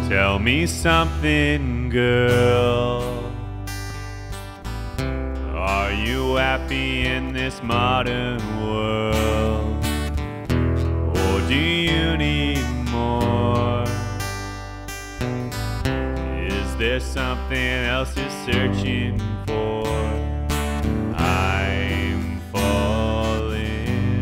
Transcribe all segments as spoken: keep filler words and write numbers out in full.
Tell me something, girl. Are you happy in this modern world? Or do you need more? Is there something else you're searching for? I'm falling.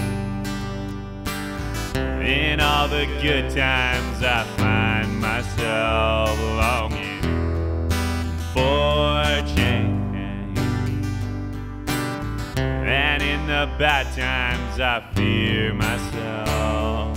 In all the good times I find myself longing for change, and in the bad times I fear myself.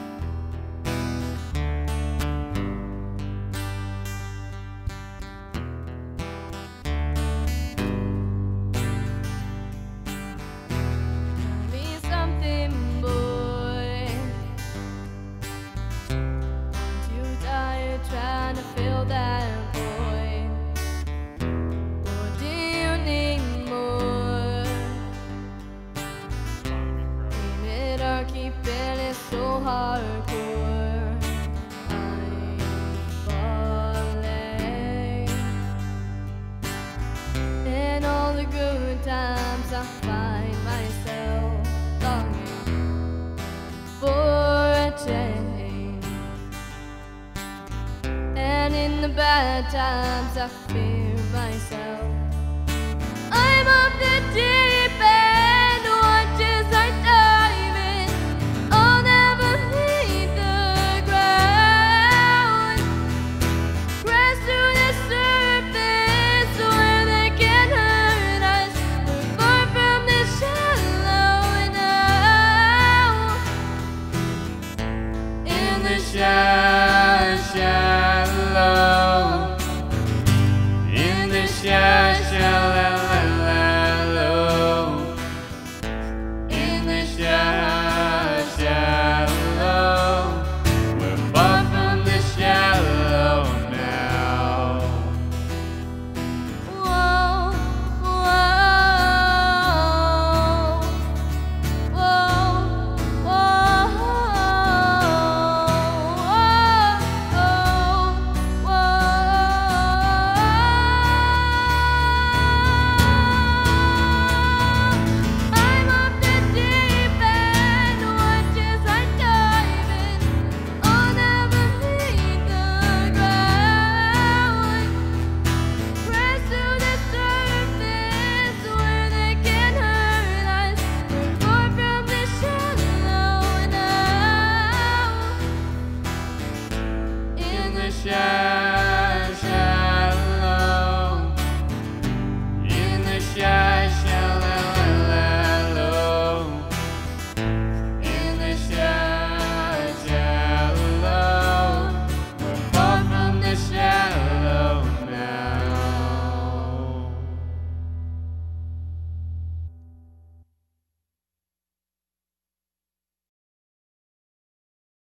Trying to fill that void, or do you need more? Keep it or keeping it so hardcore. I'm falling. In all the good times I find myself longing for a change, and in the bad times I fear myself. I'm up the deep end, watches I dive in. I'll never leave the ground. Crash to the surface where they can hurt us. We're far from the shallow now. In the shallow, shallow. In the shallow, shallow. In the shallow, shallow. We're far from the shallow now. Whoa, whoa, whoa, whoa, yeah.